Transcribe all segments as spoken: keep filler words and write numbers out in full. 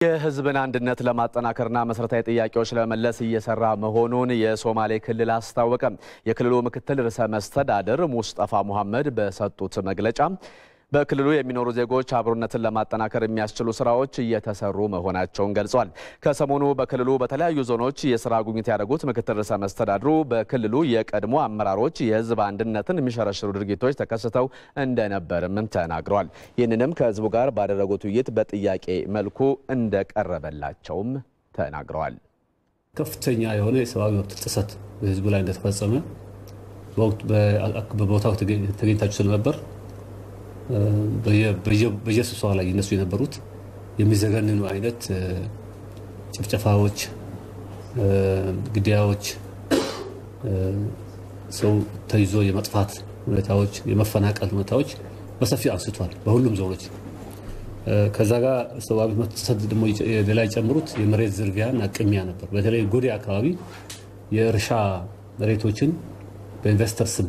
የህዝብን አንድነት ለማጠናከርና መሰረታዊ ጥያቄዎች ለመመለስ እየሰራ መሆኑን የሶማሌ ክልል አስታወቀ። የክልሉ ምክትል ርዕሰ መስተዳድር ሙስጠፋ መሐመድ በሰጡት መግለጫ በክልሉ የሚኖሩ ዜጎች አብሮነትን ለማጠናከር የሚያስችሉ ስራዎች እየተሰሩ መሆናቸውን ገልጸዋል። ከሰሞኑ በክልሉ በተለያዩ ዞኖች የስራ ጉብኝት ያደረጉት ምክትል ርዕሰ መስተዳድሩ በክልሉ የቀድሞ አመራሮች የህዝብ አንድነትን የሚሸረሽሩ ድርጊቶች ተከስተው እንደነበርም ተናግረዋል። ይህንንም ከህዝቡ ጋር ባደረጉት ውይይት በጥያቄ መልኩ እንደቀረበላቸውም ተናግረዋል። ከፍተኛ የሆነ የሰብአዊ መብት ጥሰት በህዝቡ ላይ እንደተፈጸመ በቦታው ተገኝታችሁ ስለነበር በየስብሰባ ላይ ይነሱ የነበሩት የሚዘገንኑ አይነት ጭፍጨፋዎች፣ ግድያዎች፣ ሰው ተይዞ የመጥፋት ሁኔታዎች፣ የመፈናቀል ሁኔታዎች በሰፊው አንስቷል በሁሉም ዞኖች። ከዛ ጋር ሰብአዊ መብት ጥሰት ደግሞ ሌላ የጨምሩት የመሬት ዝርፊያና ቅሚያ ነበር። በተለይ ጎዴ አካባቢ የእርሻ መሬቶችን በኢንቨስተር ስም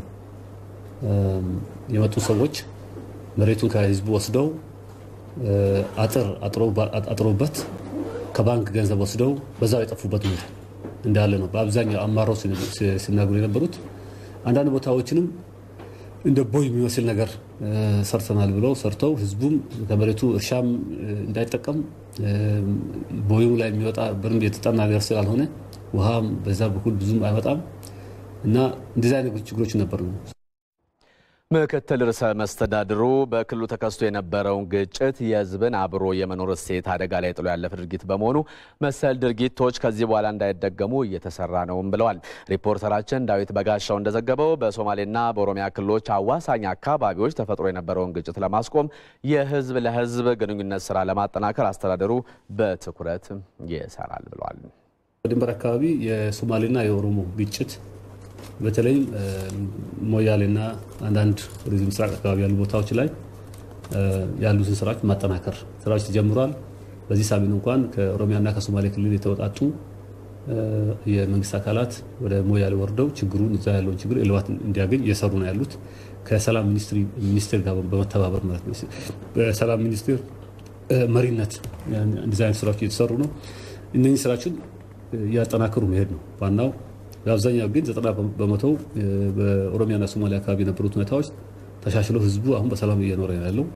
የመጡ ሰዎች መሬቱን ከህዝቡ ወስደው አጥር አጥሮበት ከባንክ ገንዘብ ወስደው በዛው የጠፉበት ሁኔታ እንዳለ ነው። በአብዛኛው አማራው ሲናገሩ የነበሩት አንዳንድ ቦታዎችንም እንደ ቦይ የሚመስል ነገር ሰርተናል ብለው ሰርተው ህዝቡም ከመሬቱ እርሻም እንዳይጠቀም ቦዩ ላይ የሚወጣ በደንብ የተጠና ነገር ስላልሆነ ውሃም በዛ በኩል ብዙም አይወጣም እና እንደዚህ አይነት ችግሮች ነበሩ። ምክትል ርዕሰ መስተዳድሩ በክልሉ ተከስቶ የነበረውን ግጭት የህዝብን አብሮ የመኖር እሴት አደጋ ላይ ጥሎ ያለፈ ድርጊት በመሆኑ መሰል ድርጊቶች ከዚህ በኋላ እንዳይደገሙ እየተሰራ ነውም ብለዋል። ሪፖርተራችን ዳዊት በጋሻው እንደዘገበው በሶማሌና በኦሮሚያ ክልሎች አዋሳኝ አካባቢዎች ተፈጥሮ የነበረውን ግጭት ለማስቆም የህዝብ ለህዝብ ግንኙነት ስራ ለማጠናከር አስተዳደሩ በትኩረት ይሰራል ብለዋል። በድንበር አካባቢ የሶማሌና የኦሮሞ ግጭት በተለይ ሞያሌና አንዳንድ ወደ ምስራቅ አካባቢ ያሉ ቦታዎች ላይ ያሉትን ስራዎች ማጠናከር ስራዎች ተጀምሯል። በዚህ ሳምንት እንኳን ከኦሮሚያና ከሶማሌ ክልል የተወጣጡ የመንግስት አካላት ወደ ሞያሌ ወርደው ችግሩን እዛ ያለውን ችግር እልባት እንዲያገኝ እየሰሩ ነው ያሉት ከሰላም ሚኒስትሪ ሚኒስቴር ጋር በመተባበር ማለት ነው። በሰላም ሚኒስቴር መሪነት እንደዚህ አይነት ስራዎች እየተሰሩ ነው። እነዚህ ስራዎችን ያጠናክሩ መሄድ ነው ዋናው። በአብዛኛው ግን ዘጠና በመቶ በኦሮሚያና ሶማሊያ አካባቢ የነበሩት ሁኔታዎች ተሻሽሎ ህዝቡ አሁን በሰላም እየኖረ ነው ያለው።